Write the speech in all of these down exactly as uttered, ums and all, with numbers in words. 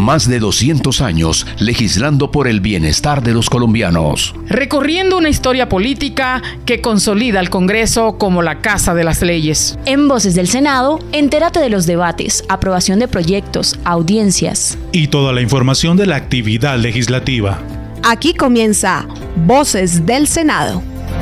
Más de doscientos años legislando por el bienestar de los colombianos. Recorriendo una historia política que consolida al Congreso como la casa de las leyes. En Voces del Senado, entérate de los debates, aprobación de proyectos, audiencias y toda la información de la actividad legislativa. Aquí comienza Voces del Senado.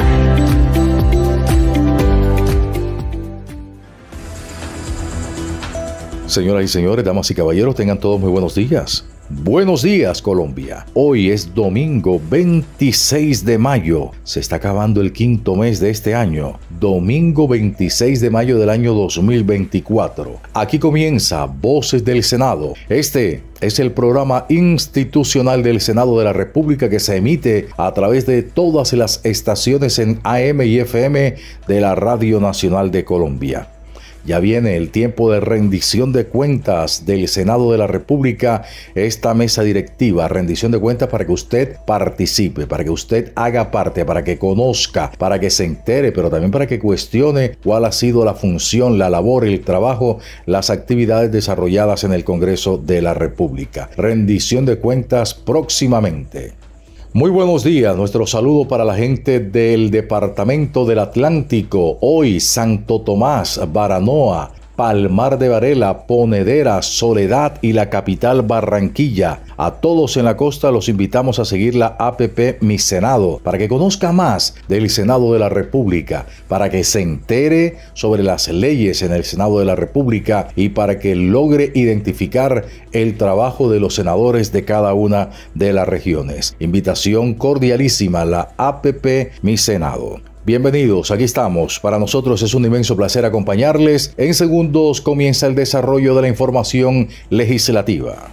Señoras y señores, damas y caballeros, tengan todos muy buenos días. Buenos días, Colombia. Hoy es domingo veintiséis de mayo. Se está acabando el quinto mes de este año. Domingo veintiséis de mayo del año dos mil veinticuatro. Aquí comienza Voces del Senado. Este es el programa institucional del Senado de la República que se emite a través de todas las estaciones en A M y F M de la Radio Nacional de Colombia. Ya viene el tiempo de rendición de cuentas del Senado de la República, esta mesa directiva, rendición de cuentas para que usted participe, para que usted haga parte, para que conozca, para que se entere, pero también para que cuestione cuál ha sido la función, la labor, el trabajo, las actividades desarrolladas en el Congreso de la República. Rendición de cuentas próximamente. Muy buenos días, nuestro saludo para la gente del Departamento del Atlántico, hoy Santo Tomás, Baranoa, Palmar de Varela, Ponedera, Soledad y la capital Barranquilla. A todos en la costa los invitamos a seguir la app Mi Senado para que conozca más del Senado de la República, para que se entere sobre las leyes en el Senado de la República y para que logre identificar el trabajo de los senadores de cada una de las regiones. Invitación cordialísima a la app Mi Senado. Bienvenidos, aquí estamos. Para nosotros es un inmenso placer acompañarles. En segundos comienza el desarrollo de la información legislativa.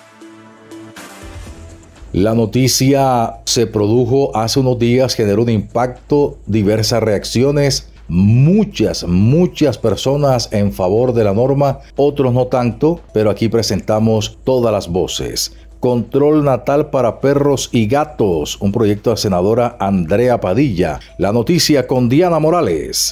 La noticia se produjo hace unos días, generó un impacto, diversas reacciones, muchas, muchas personas en favor de la norma, otros no tanto, pero aquí presentamos todas las voces. Control natal para perros y gatos, un proyecto de la senadora Andrea Padilla. La noticia con Diana Morales.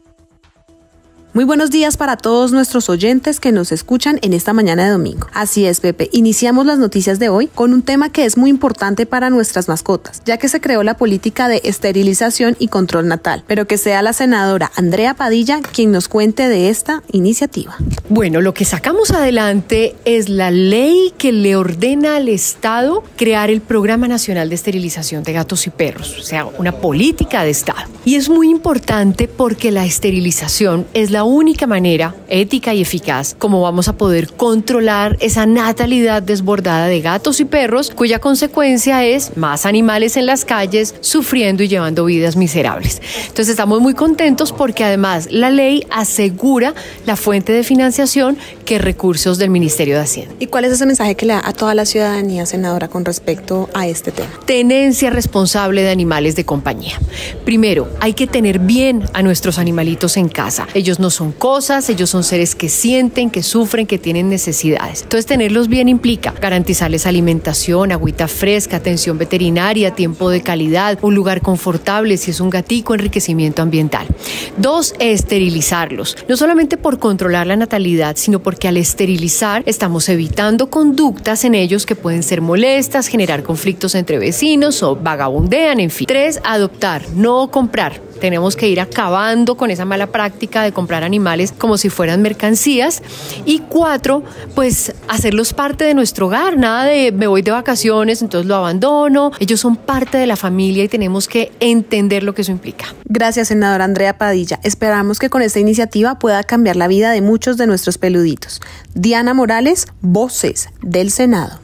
Muy buenos días para todos nuestros oyentes que nos escuchan en esta mañana de domingo. Así es, Pepe, iniciamos las noticias de hoy con un tema que es muy importante para nuestras mascotas, ya que se creó la política de esterilización y control natal, pero que sea la senadora Andrea Padilla quien nos cuente de esta iniciativa. Bueno, lo que sacamos adelante es la ley que le ordena al Estado crear el Programa Nacional de Esterilización de Gatos y Perros, o sea, una política de Estado. Y es muy importante porque la esterilización es la única manera ética y eficaz como vamos a poder controlar esa natalidad desbordada de gatos y perros, cuya consecuencia es más animales en las calles sufriendo y llevando vidas miserables. Entonces estamos muy contentos porque además la ley asegura la fuente de financiación que recursos del Ministerio de Hacienda. ¿Y cuál es ese mensaje que le da a toda la ciudadanía, senadora, con respecto a este tema? Tenencia responsable de animales de compañía. Primero, hay que tener bien a nuestros animalitos en casa. Ellos no son cosas, ellos son seres que sienten, que sufren, que tienen necesidades. Entonces, tenerlos bien implica garantizarles alimentación, agüita fresca, atención veterinaria, tiempo de calidad, un lugar confortable, si es un gatico, enriquecimiento ambiental. Dos, esterilizarlos. No solamente por controlar la natalidad, sino porque al esterilizar estamos evitando conductas en ellos que pueden ser molestas, generar conflictos entre vecinos o vagabundean, en fin. Tres, adoptar, no comprar. Tenemos que ir acabando con esa mala práctica de comprar animales como si fueran mercancías. Y cuatro, pues hacerlos parte de nuestro hogar. Nada de me voy de vacaciones, entonces lo abandono. Ellos son parte de la familia y tenemos que entender lo que eso implica. Gracias, senadora Andrea Padilla. Esperamos que con esta iniciativa pueda cambiar la vida de muchos de nuestros peluditos. Diana Morales, Voces del Senado.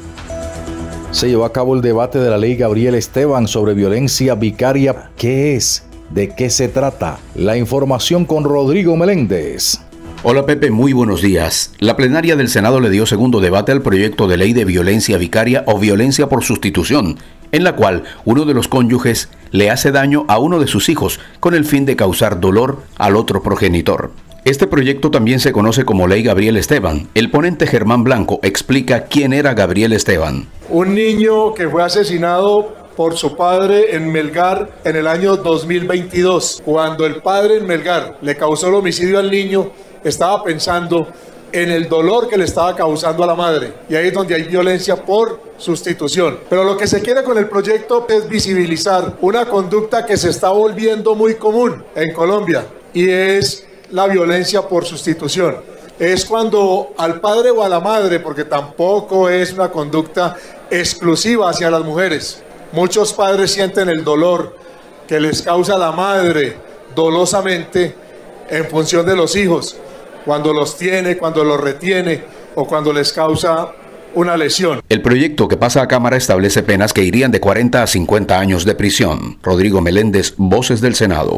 Se llevó a cabo el debate de la ley Gabriel Esteban sobre violencia vicaria. ¿Qué es? ¿De qué se trata? La información con Rodrigo Meléndez. Hola Pepe, muy buenos días. La plenaria del Senado le dio segundo debate al proyecto de ley de violencia vicaria o violencia por sustitución, en la cual uno de los cónyuges le hace daño a uno de sus hijos con el fin de causar dolor al otro progenitor. Este proyecto también se conoce como Ley Gabriel Esteban. El ponente Germán Blanco explica quién era Gabriel Esteban. Un niño que fue asesinado por su padre en Melgar en el año dos mil veintidós. Cuando el padre en Melgar le causó el homicidio al niño, estaba pensando en el dolor que le estaba causando a la madre. Y ahí es donde hay violencia por sustitución. Pero lo que se quiere con el proyecto es visibilizar una conducta que se está volviendo muy común en Colombia, y es la violencia por sustitución. Es cuando al padre o a la madre, porque tampoco es una conducta exclusiva hacia las mujeres, muchos padres sienten el dolor que les causa la madre dolosamente en función de los hijos, cuando los tiene, cuando los retiene o cuando les causa una lesión. El proyecto que pasa a Cámara establece penas que irían de cuarenta a cincuenta años de prisión. Rodrigo Meléndez, Voces del Senado.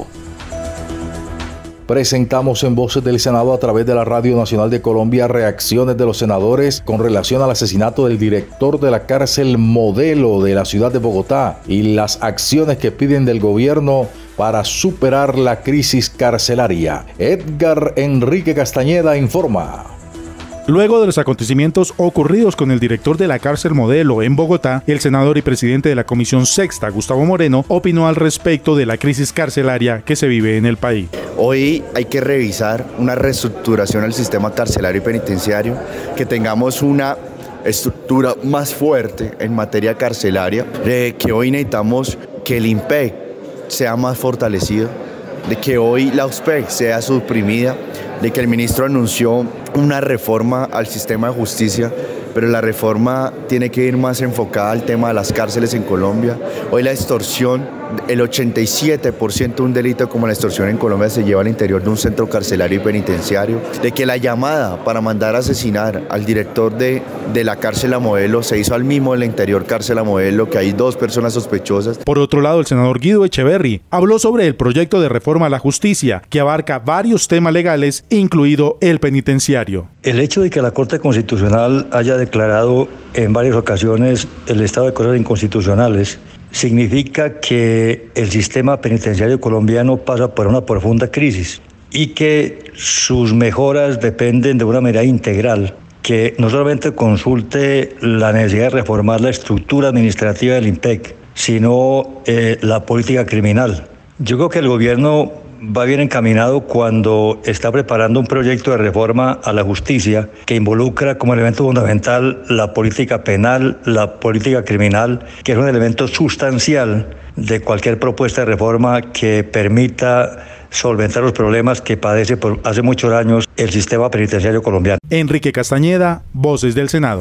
Presentamos en Voces del Senado a través de la Radio Nacional de Colombia reacciones de los senadores con relación al asesinato del director de la cárcel Modelo de la ciudad de Bogotá y las acciones que piden del gobierno para superar la crisis carcelaria. Edgar Enrique Castañeda informa. Luego de los acontecimientos ocurridos con el director de la cárcel Modelo en Bogotá, el senador y presidente de la Comisión Sexta, Gustavo Moreno, opinó al respecto de la crisis carcelaria que se vive en el país. Hoy hay que revisar una reestructuración del sistema carcelario y penitenciario, que tengamos una estructura más fuerte en materia carcelaria, de que hoy necesitamos que el INPEC sea más fortalecido, de que hoy la U S P E C sea suprimida, de que el ministro anunció una reforma al sistema de justicia, pero la reforma tiene que ir más enfocada al tema de las cárceles en Colombia. Hoy la extorsión, el ochenta y siete por ciento de un delito como la extorsión en Colombia se lleva al interior de un centro carcelario y penitenciario, de que la llamada para mandar a asesinar al director de, de la cárcel a Modelo se hizo al mismo en la interior cárcel a Modelo, que hay dos personas sospechosas. Por otro lado, el senador Guido Echeverry habló sobre el proyecto de reforma a la justicia, que abarca varios temas legales, incluido el penitenciario. El hecho de que la Corte Constitucional haya declarado en varias ocasiones el estado de cosas inconstitucionales significa que el sistema penitenciario colombiano pasa por una profunda crisis y que sus mejoras dependen de una mirada integral que no solamente consulte la necesidad de reformar la estructura administrativa del INPEC, sino eh, la política criminal. Yo creo que el gobierno va bien encaminado cuando está preparando un proyecto de reforma a la justicia que involucra como elemento fundamental la política penal, la política criminal, que es un elemento sustancial de cualquier propuesta de reforma que permita solventar los problemas que padece por hace muchos años el sistema penitenciario colombiano. Enrique Castañeda, Voces del Senado.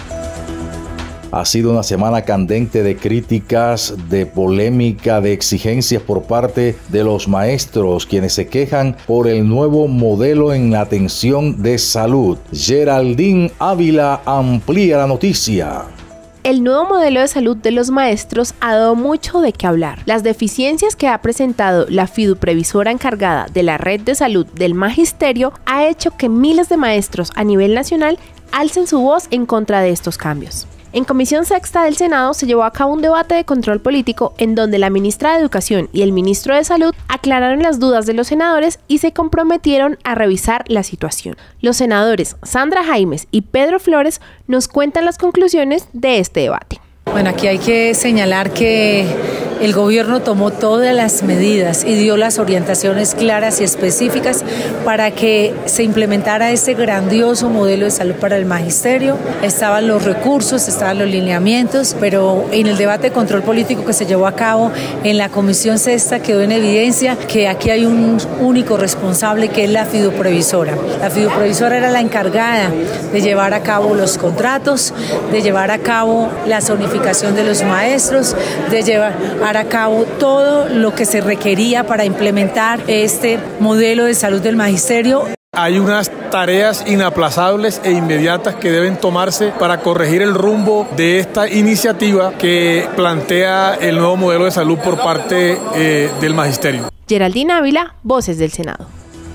Ha sido una semana candente de críticas, de polémica, de exigencias por parte de los maestros, quienes se quejan por el nuevo modelo en la atención de salud. Geraldine Ávila amplía la noticia. El nuevo modelo de salud de los maestros ha dado mucho de qué hablar. Las deficiencias que ha presentado la fiduprevisora encargada de la red de salud del magisterio ha hecho que miles de maestros a nivel nacional alcen su voz en contra de estos cambios. En Comisión Sexta del Senado se llevó a cabo un debate de control político en donde la ministra de Educación y el ministro de Salud aclararon las dudas de los senadores y se comprometieron a revisar la situación. Los senadores Sandra Jaimes y Pedro Flores nos cuentan las conclusiones de este debate. Bueno, aquí hay que señalar que el gobierno tomó todas las medidas y dio las orientaciones claras y específicas para que se implementara este grandioso modelo de salud para el magisterio. Estaban los recursos, estaban los lineamientos, pero en el debate de control político que se llevó a cabo en la Comisión Sexta quedó en evidencia que aquí hay un único responsable, que es la fiduprevisora. La fiduprevisora era la encargada de llevar a cabo los contratos, de llevar a cabo la zonificación de los maestros, de llevar a cabo todo lo que se requería para implementar este modelo de salud del magisterio. Hay unas tareas inaplazables e inmediatas que deben tomarse para corregir el rumbo de esta iniciativa que plantea el nuevo modelo de salud por parte eh, del magisterio. Geraldine Ávila, Voces del Senado.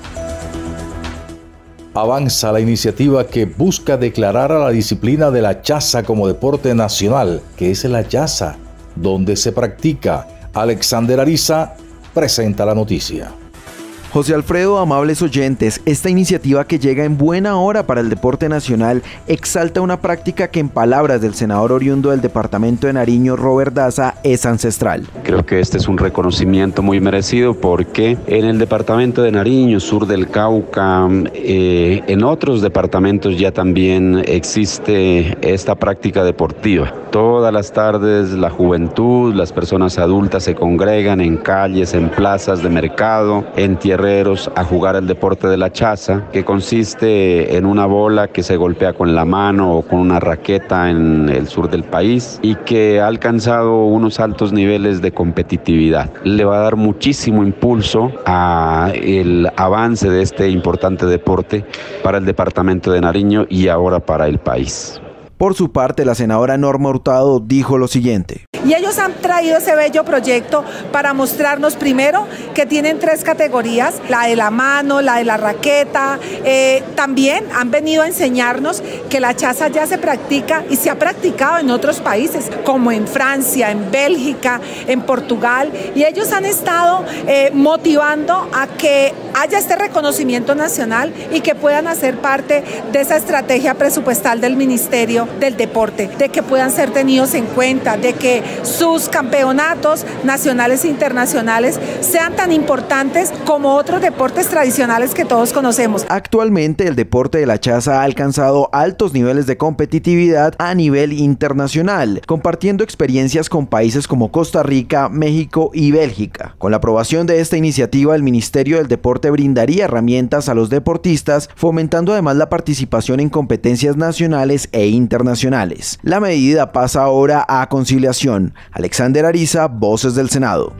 Avanza la iniciativa que busca declarar a la disciplina de la chaza como deporte nacional. ¿Qué es la chaza? ¿Dónde se practica? Alexander Ariza presenta la noticia. José Alfredo, amables oyentes, esta iniciativa que llega en buena hora para el deporte nacional exalta una práctica que en palabras del senador oriundo del departamento de Nariño, Robert Daza, es ancestral. Creo que este es un reconocimiento muy merecido porque en el departamento de Nariño, sur del Cauca, eh, en otros departamentos ya también existe esta práctica deportiva. Todas las tardes la juventud, las personas adultas se congregan en calles, en plazas de mercado, en tierreros a jugar el deporte de la chaza, que consiste en una bola que se golpea con la mano o con una raqueta en el sur del país y que ha alcanzado unos altos niveles de competitividad. Le va a dar muchísimo impulso al avance de este importante deporte para el departamento de Nariño y ahora para el país. Por su parte, la senadora Norma Hurtado dijo lo siguiente. Y ellos han traído ese bello proyecto para mostrarnos primero que tienen tres categorías, la de la mano, la de la raqueta. Eh, también han venido a enseñarnos que la chaza ya se practica y se ha practicado en otros países, como en Francia, en Bélgica, en Portugal. Y ellos han estado eh, motivando a que haya este reconocimiento nacional y que puedan hacer parte de esa estrategia presupuestal del Ministerio del Deporte, de que puedan ser tenidos en cuenta, de que sus campeonatos nacionales e internacionales sean tan importantes como otros deportes tradicionales que todos conocemos. Actualmente el deporte de la chaza ha alcanzado altos niveles de competitividad a nivel internacional, compartiendo experiencias con países como Costa Rica, México y Bélgica. Con la aprobación de esta iniciativa, el Ministerio del Deporte brindaría herramientas a los deportistas, fomentando además la participación en competencias nacionales e internacionales. La medida pasa ahora a conciliación. Alexander Ariza, Voces del Senado.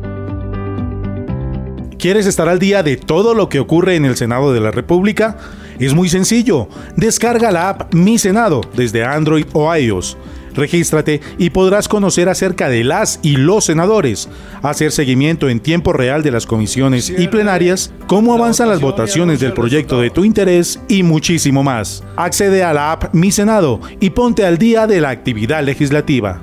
¿Quieres estar al día de todo lo que ocurre en el Senado de la República? Es muy sencillo. Descarga la app Mi Senado desde Android o iOS. Regístrate y podrás conocer acerca de las y los senadores, hacer seguimiento en tiempo real de las comisiones y plenarias, cómo avanzan las votaciones del proyecto de tu interés y muchísimo más. Accede a la app Mi Senado y ponte al día de la actividad legislativa.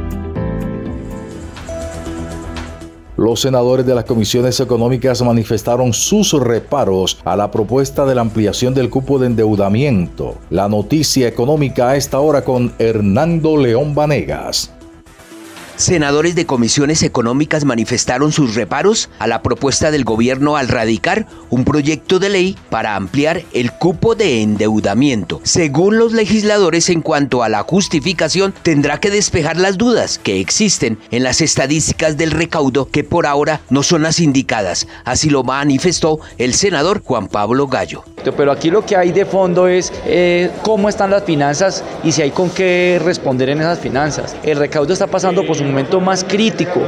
Los senadores de las comisiones económicas manifestaron sus reparos a la propuesta de la ampliación del cupo de endeudamiento. La noticia económica a esta hora con Hernando León Vanegas. Senadores de comisiones económicas manifestaron sus reparos a la propuesta del gobierno al radicar un proyecto de ley para ampliar el cupo de endeudamiento. Según los legisladores, en cuanto a la justificación, tendrá que despejar las dudas que existen en las estadísticas del recaudo que por ahora no son las indicadas. Así lo manifestó el senador Juan Pablo Gallo. Pero aquí lo que hay de fondo es eh, cómo están las finanzas y si hay con qué responder en esas finanzas. El recaudo está pasando por su momento más crítico.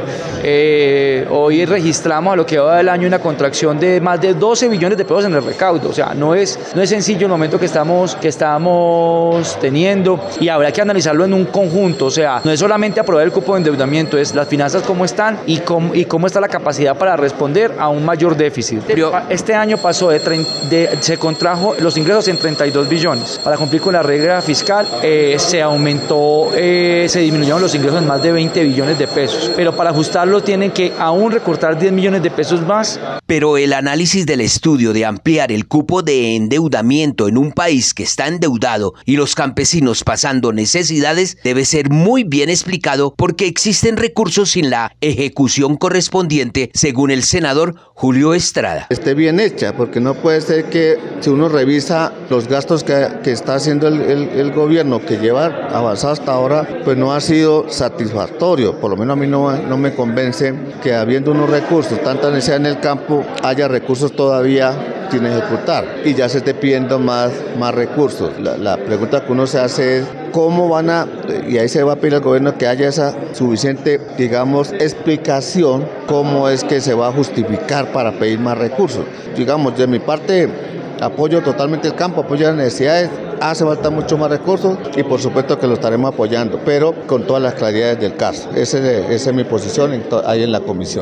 Eh, hoy registramos a lo que va del año una contracción de más de doce billones de pesos en el recaudo. O sea, no es, no es sencillo el momento que estamos, que estamos teniendo y habrá que analizarlo en un conjunto. O sea, no es solamente aprobar el cupo de endeudamiento, es las finanzas cómo están y cómo, y cómo está la capacidad para responder a un mayor déficit. Este año pasó de, de se contrajo los ingresos en treinta y dos billones. Para cumplir con la regla fiscal eh, se aumentó, eh, se disminuyeron los ingresos en más de veinte billones de pesos, pero para ajustarlo tienen que aún recortar diez millones de pesos más. Pero el análisis del estudio de ampliar el cupo de endeudamiento en un país que está endeudado y los campesinos pasando necesidades debe ser muy bien explicado porque existen recursos sin la ejecución correspondiente, según el senador Julio Estrada. Esté bien hecha, porque no puede ser que si uno revisa los gastos que, que está haciendo el, el, el gobierno que lleva avanzado hasta ahora, pues no ha sido satisfactorio. Por lo menos a mí no, no me convence que habiendo unos recursos, tanta necesidad en el campo, haya recursos todavía sin ejecutar y ya se esté pidiendo más, más recursos. La, la pregunta que uno se hace es cómo van a, y ahí se va a pedir al gobierno que haya esa suficiente, digamos, explicación, cómo es que se va a justificar para pedir más recursos. Digamos, de mi parte, apoyo totalmente el campo, apoyo las necesidades. Hace falta mucho más recursos y por supuesto que lo estaremos apoyando, pero con todas las claridades del caso. Ese, esa es mi posición en ahí en la comisión.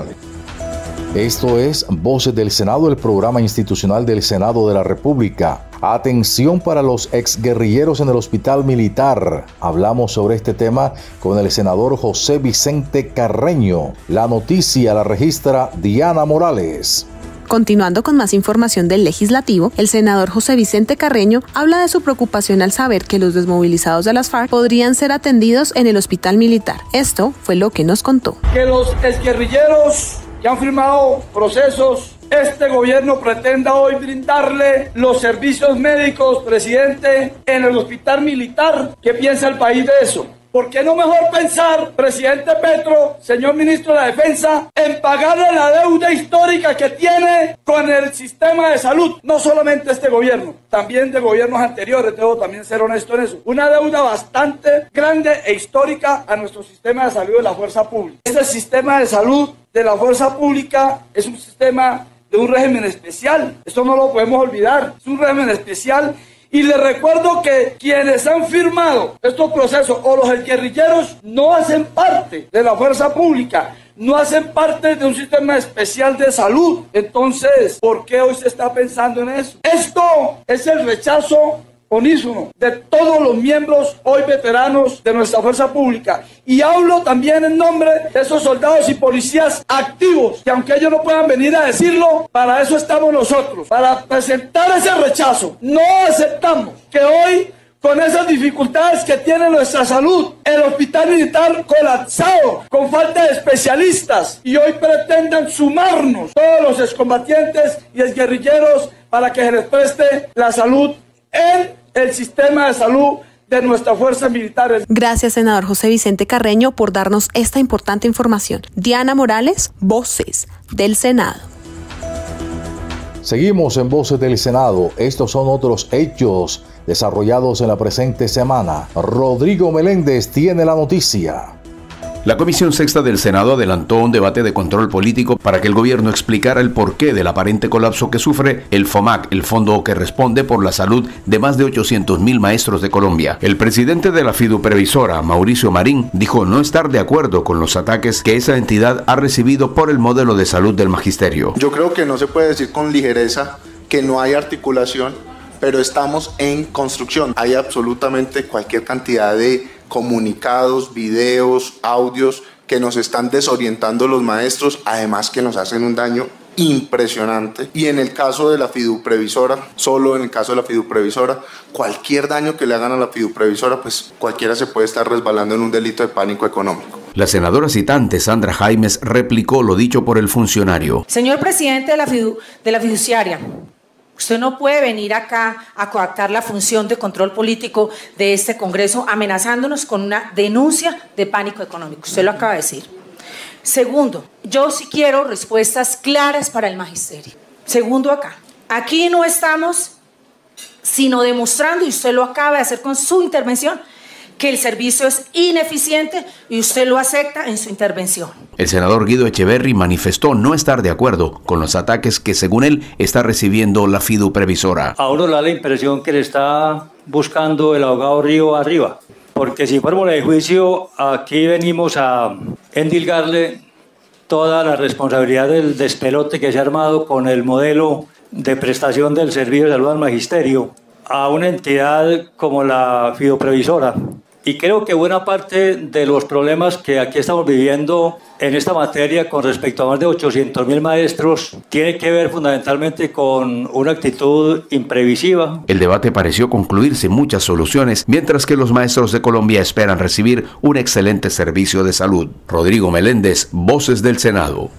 Esto es Voces del Senado, el programa institucional del Senado de la República. Atención para los exguerrilleros en el hospital militar. Hablamos sobre este tema con el senador José Vicente Carreño. La noticia la registra Diana Morales. Continuando con más información del legislativo, el senador José Vicente Carreño habla de su preocupación al saber que los desmovilizados de las FARC podrían ser atendidos en el hospital militar. Esto fue lo que nos contó. Que los exguerrilleros que han firmado procesos, este gobierno pretenda hoy brindarle los servicios médicos, presidente, en el hospital militar. ¿Qué piensa el país de eso? ¿Por qué no mejor pensar, presidente Petro, señor ministro de la Defensa, en pagarle la deuda histórica que tiene con el sistema de salud? No solamente este gobierno, también de gobiernos anteriores, debo también ser honesto en eso. Una deuda bastante grande e histórica a nuestro sistema de salud de la fuerza pública. Este sistema de salud de la fuerza pública es un sistema de un régimen especial. Eso no lo podemos olvidar. Es un régimen especial. Y les recuerdo que quienes han firmado estos procesos o los guerrilleros no hacen parte de la fuerza pública, no hacen parte de un sistema especial de salud. Entonces, ¿por qué hoy se está pensando en eso? Esto es el rechazo unísono de todos los miembros hoy veteranos de nuestra fuerza pública, y hablo también en nombre de esos soldados y policías activos que, aunque ellos no puedan venir a decirlo, para eso estamos nosotros, para presentar ese rechazo. No aceptamos que hoy, con esas dificultades que tiene nuestra salud, el hospital militar colapsado, con falta de especialistas, y hoy pretendan sumarnos todos los excombatientes y exguerrilleros para que se les preste la salud en el sistema de salud de nuestras fuerzas militares. Gracias, senador José Vicente Carreño, por darnos esta importante información. Diana Morales, Voces del Senado. Seguimos en Voces del Senado. Estos son otros hechos desarrollados en la presente semana. Rodrigo Meléndez tiene la noticia. La Comisión Sexta del Senado adelantó un debate de control político para que el gobierno explicara el porqué del aparente colapso que sufre el FOMAC, el fondo que responde por la salud de más de ochocientos mil maestros de Colombia. El presidente de la fiduprevisora, Mauricio Marín, dijo no estar de acuerdo con los ataques que esa entidad ha recibido por el modelo de salud del magisterio. Yo creo que no se puede decir con ligereza que no hay articulación, pero estamos en construcción. Hay absolutamente cualquier cantidad de comunicados, videos, audios que nos están desorientando los maestros, además que nos hacen un daño impresionante. Y en el caso de la fiduprevisora, solo en el caso de la fiduprevisora, cualquier daño que le hagan a la fiduprevisora, pues cualquiera se puede estar resbalando en un delito de pánico económico. La senadora citante Sandra Jaimes replicó lo dicho por el funcionario. Señor presidente de la, fidu de la fiduciaria, usted no puede venir acá a coactar la función de control político de este Congreso amenazándonos con una denuncia de pánico económico. Usted lo acaba de decir. Segundo, yo sí quiero respuestas claras para el magisterio. Segundo acá, aquí no estamos sino demostrando, y usted lo acaba de hacer con su intervención, que el servicio es ineficiente y usted lo acepta en su intervención. El senador Guido Echeverry manifestó no estar de acuerdo con los ataques que, según él, está recibiendo la fiduprevisora. A uno le da la impresión que le está buscando el abogado río arriba, porque si fórmula de juicio, aquí venimos a endilgarle toda la responsabilidad del despelote que se ha armado con el modelo de prestación del servicio de salud al magisterio a una entidad como la fiduprevisora. Y creo que buena parte de los problemas que aquí estamos viviendo en esta materia con respecto a más de ochocientos mil maestros tiene que ver fundamentalmente con una actitud imprevisiva. El debate pareció concluir sin muchas soluciones, mientras que los maestros de Colombia esperan recibir un excelente servicio de salud. Rodrigo Meléndez, Voces del Senado.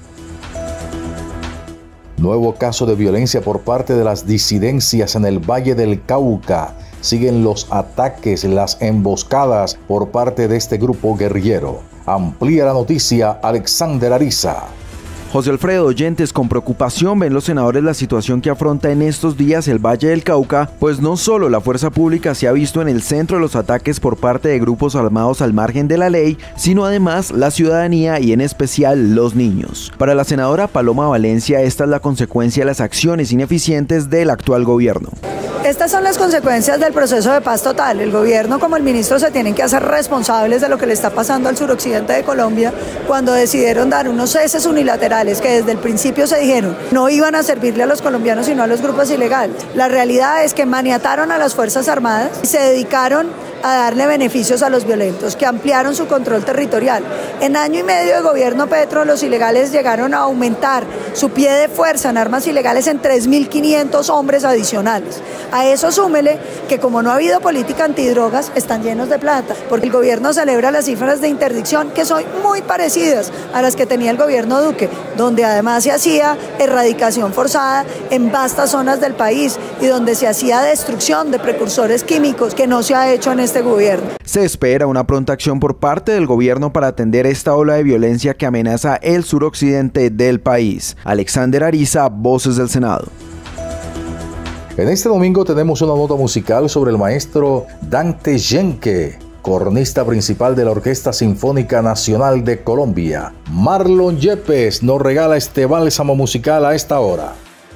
Nuevo caso de violencia por parte de las disidencias en el Valle del Cauca. Siguen los ataques, las emboscadas por parte de este grupo guerrillero. Amplía la noticia Alexander Ariza. José Alfredo, oyentes, con preocupación ven los senadores la situación que afronta en estos días el Valle del Cauca, pues no solo la fuerza pública se ha visto en el centro de los ataques por parte de grupos armados al margen de la ley, sino además la ciudadanía y en especial los niños. Para la senadora Paloma Valencia, esta es la consecuencia de las acciones ineficientes del actual gobierno. Estas son las consecuencias del proceso de paz total. El gobierno como el ministro se tienen que hacer responsables de lo que le está pasando al suroccidente de Colombia cuando decidieron dar unos ceses unilaterales que desde el principio se dijeron no iban a servirle a los colombianos sino a los grupos ilegales. La realidad es que maniataron a las Fuerzas Armadas y se dedicaron a darle beneficios a los violentos, que ampliaron su control territorial. En año y medio de gobierno Petro, los ilegales llegaron a aumentar su pie de fuerza en armas ilegales en tres mil quinientos hombres adicionales. A eso súmele que como no ha habido política antidrogas, están llenos de plata, porque el gobierno celebra las cifras de interdicción que son muy parecidas a las que tenía el gobierno Duque, donde además se hacía erradicación forzada en vastas zonas del país y donde se hacía destrucción de precursores químicos, que no se ha hecho en este gobierno. Se espera una pronta acción por parte del gobierno para atender esta ola de violencia que amenaza el suroccidente del país. Alexander Ariza, Voces del Senado. En este domingo tenemos una nota musical sobre el maestro Dante Yenke, cornista principal de la Orquesta Sinfónica Nacional de Colombia. Marlon Yepes nos regala este bálsamo musical a esta hora.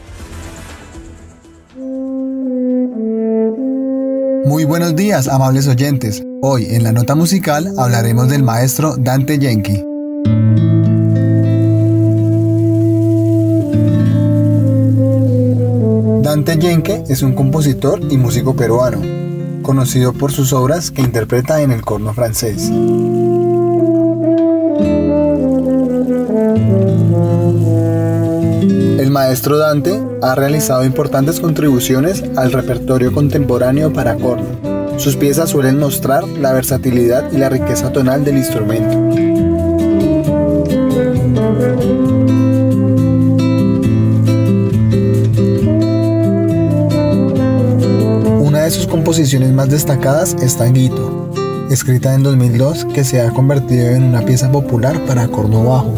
Muy buenos días, amables oyentes. Hoy en la nota musical hablaremos del maestro Dante Yenke. Dante Yenke es un compositor y músico peruano, conocido por sus obras que interpreta en el corno francés. El maestro Dante ha realizado importantes contribuciones al repertorio contemporáneo para corno. Sus piezas suelen mostrar la versatilidad y la riqueza tonal del instrumento. Una de sus composiciones más destacadas es Tanguito, escrita en dos mil dos, que se ha convertido en una pieza popular para corno bajo.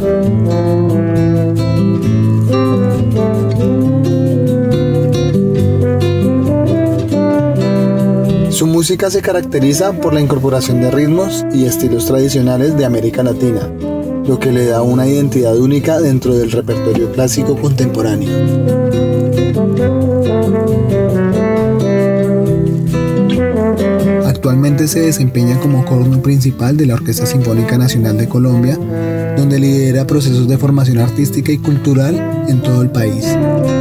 Su música se caracteriza por la incorporación de ritmos y estilos tradicionales de América Latina, lo que le da una identidad única dentro del repertorio clásico contemporáneo. Actualmente se desempeña como corno principal de la Orquesta Sinfónica Nacional de Colombia, donde lidera procesos de formación artística y cultural en todo el país.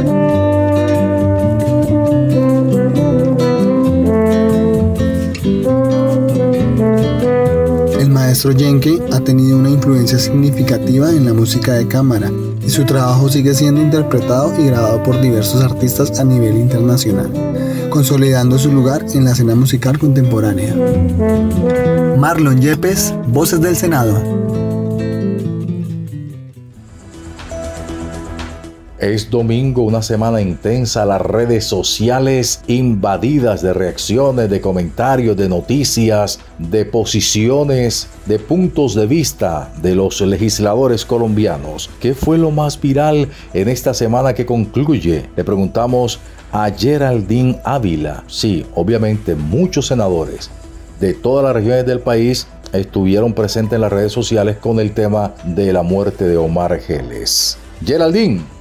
El maestro Yenke ha tenido una influencia significativa en la música de cámara y su trabajo sigue siendo interpretado y grabado por diversos artistas a nivel internacional, consolidando su lugar en la escena musical contemporánea. Marlon Yepes, Voces del Senado. Es domingo, una semana intensa, las redes sociales invadidas de reacciones, de comentarios, de noticias, de posiciones, de puntos de vista de los legisladores colombianos. ¿Qué fue lo más viral en esta semana que concluye? Le preguntamos a Geraldine Ávila. Sí, obviamente muchos senadores de todas las regiones del país estuvieron presentes en las redes sociales con el tema de la muerte de Omar Geles. Geraldine.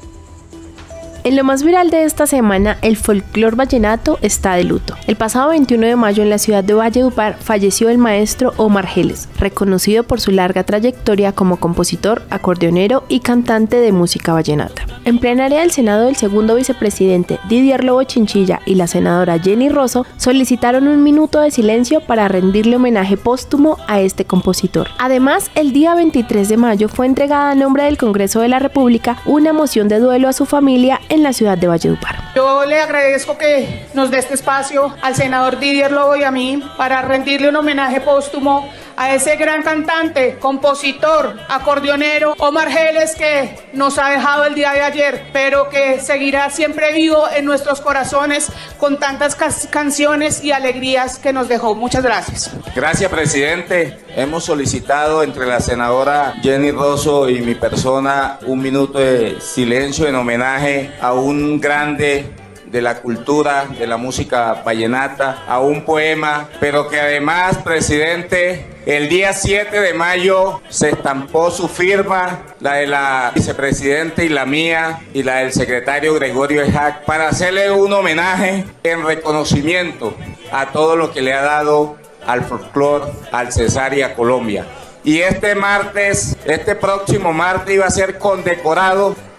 En lo más viral de esta semana, el folclor vallenato está de luto. El pasado veintiuno de mayo en la ciudad de Valledupar falleció el maestro Omar Geles, reconocido por su larga trayectoria como compositor, acordeonero y cantante de música vallenata. En plenaria del Senado, el segundo vicepresidente Didier Lobo Chinchilla y la senadora Jenny Rosso solicitaron un minuto de silencio para rendirle homenaje póstumo a este compositor. Además, el día veintitrés de mayo fue entregada a nombre del Congreso de la República una moción de duelo a su familia en la ciudad de Valledupar. Yo le agradezco que nos dé este espacio al senador Didier Lobo y a mí para rendirle un homenaje póstumo a ese gran cantante, compositor, acordeonero Omar Geles, que nos ha dejado el día de ayer, pero que seguirá siempre vivo en nuestros corazones con tantas canciones y alegrías que nos dejó. Muchas gracias. Gracias, presidente. Hemos solicitado entre la senadora Jenny Rosso y mi persona un minuto de silencio en homenaje a un grande de la cultura, de la música vallenata, a un poema, pero que además, presidente, el día siete de mayo se estampó su firma, la de la vicepresidenta y la mía, y la del secretario Gregorio Ejac, para hacerle un homenaje en reconocimiento a todo lo que le ha dado al folclor, al Cesar y a Colombia. Y este martes, este próximo martes, iba a ser condecorado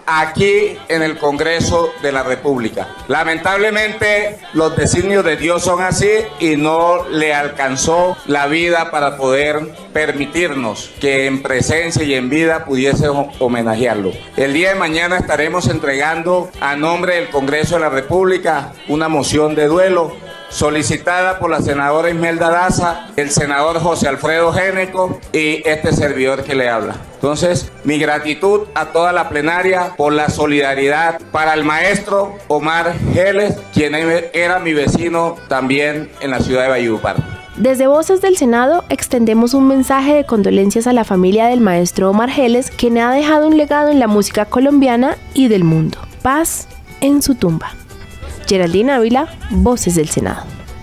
aquí en el Congreso de la República. Lamentablemente los designios de Dios son así y no le alcanzó la vida para poder permitirnos que en presencia y en vida pudiésemos homenajearlo. El día de mañana estaremos entregando a nombre del Congreso de la República una moción de duelo solicitada por la senadora Imelda Daza, el senador José Alfredo Géneco y este servidor que le habla. Entonces, mi gratitud a toda la plenaria por la solidaridad para el maestro Omar Geles, quien era mi vecino también en la ciudad de Valledupar. Desde Voces del Senado extendemos un mensaje de condolencias a la familia del maestro Omar Geles, quien ha dejado un legado en la música colombiana y del mundo. Paz en su tumba. Geraldine Ávila, Voces del Senado.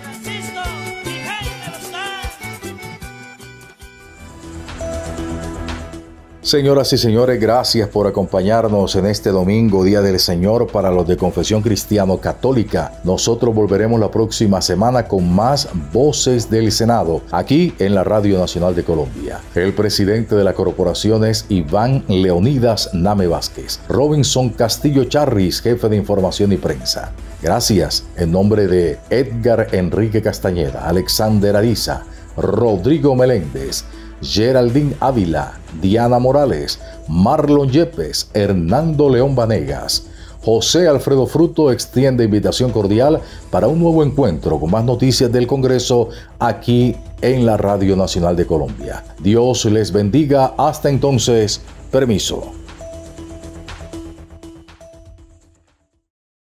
Señoras y señores, gracias por acompañarnos en este domingo, Día del Señor para los de confesión cristiano-católica. Nosotros volveremos la próxima semana con más Voces del Senado, aquí en la Radio Nacional de Colombia. El presidente de la corporación es Iván Leonidas Name Vázquez. Robinson Castillo Charris, jefe de información y prensa. Gracias en nombre de Edgar Enrique Castañeda, Alexander Ariza, Rodrigo Meléndez, Geraldine Ávila, Diana Morales, Marlon Yepes, Hernando León Vanegas. José Alfredo Fruto extiende invitación cordial para un nuevo encuentro con más noticias del Congreso aquí en la Radio Nacional de Colombia. Dios les bendiga. Hasta entonces, permiso.